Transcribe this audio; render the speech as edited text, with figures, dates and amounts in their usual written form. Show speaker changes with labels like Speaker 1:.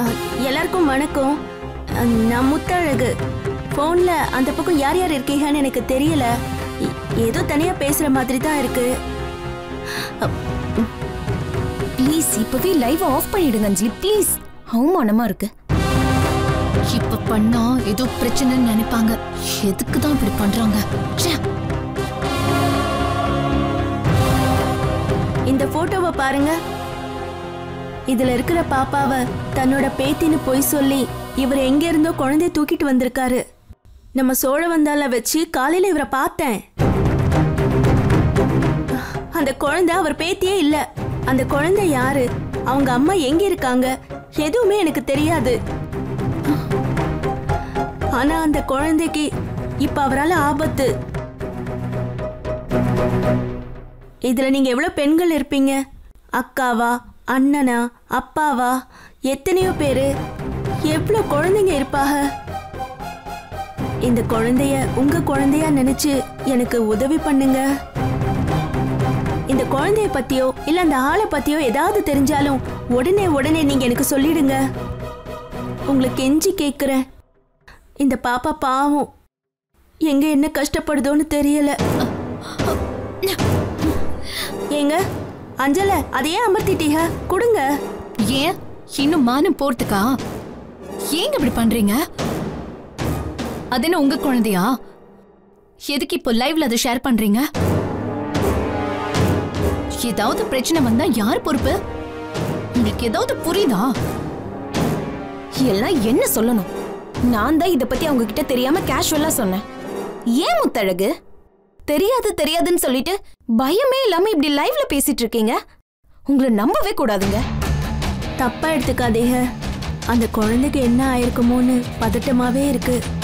Speaker 1: எல்லாருக்கும் வணக்கம். நான் முத்தழகு. போன்ல அந்த பக்கம் யார் யார் இருக்கீங்கன்னு எனக்கு தெரியல. ஏதோ தனியா பேசுற மாதிரி தான் இருக்கு.
Speaker 2: ப்ளீஸ் இப்பவே லைவ் ஆஃப் பண்ணிடுங்க அஞ்சலி ப்ளீஸ். அவமானமா இருக்கு.
Speaker 3: இப்ப பண்ணா ஏதோ பிரச்சனைன்னு நினைப்பாங்க. எதுக்கு தான் இப்படி பண்றாங்க?
Speaker 1: இந்த போட்டோவை பாருங்க. இதுல இருக்கிற பாப்பாவை தன்னோட பேத்தின்னு பொய் சொல்லி இவர் எங்க இருந்தோ குழந்தைய தூக்கிட்டு வந்திருக்காரு. நம்ம சோழவந்தால வச்சு காலையில இவரை பார்த்தேன். அந்த குழந்தை அவர் பேத்தியே இல்ல. அந்த குழந்தை யாரு, அவங்க அம்மா எங்க இருக்காங்க, எதுவுமே எனக்கு தெரியாது. ஆனா அந்த குழந்தைக்கு இப்ப அவரால் ஆபத்து. இதுல நீங்க எவ்வளவு பெண்கள் இருப்பீங்க? அக்காவா, அண்ணனா, அப்பாவா, எத்தனையோ பேரு, எவ்வளவு குழந்தைங்க இருப்பாங்க. இந்த குழந்தைய உங்க குழந்தையா நினைச்சு எனக்கு உதவி பண்ணுங்க. இந்த குழந்தைய பத்தியோ இல்ல அந்த ஆளை பத்தியோ ஏதாவது தெரிஞ்சாலும் உடனே நீங்க எனக்கு சொல்லிடுங்க. உங்களுக்கு கெஞ்சி கேக்குறேன். இந்த பாப்பா பாவம், எங்க என்ன கஷ்டப்படுதோன்னு தெரியல. ஏங்க அஞ்சல, அதையே அமர்த்திட்டீங்க, கொடுங்க.
Speaker 3: ஏன் இன்னும் மானம் போறதுக்கா? ஏங்க இப்படி பண்றீங்க? அது என்ன உங்க குழந்தையா? எதுக்கு இப்போ லைவ்ல அதை ஷேர் பண்றீங்க? ஏதாவது பிரச்சனை வந்தா யார் பொறுப்பு? உங்களுக்கு ஏதாவது புரியுதா?
Speaker 2: எல்லாம் என்ன சொல்லணும்? நான் தான் இத பத்தி அவங்க கிட்ட தெரியாம கேஷுவலா சொன்னேன். ஏன் முத்தழகு தெரியாதுன்னு சொல்லிட்டு பயமே இல்லாம இப்படி லைவ்ல பேசிட்டு இருக்கீங்க? உங்களை நம்பவே கூடாதுங்க.
Speaker 1: தப்பா எடுத்துக்காதீங்க. அந்த குழந்தைக்கு என்ன ஆயிருக்குமோன்னு பதட்டமாவே இருக்கு.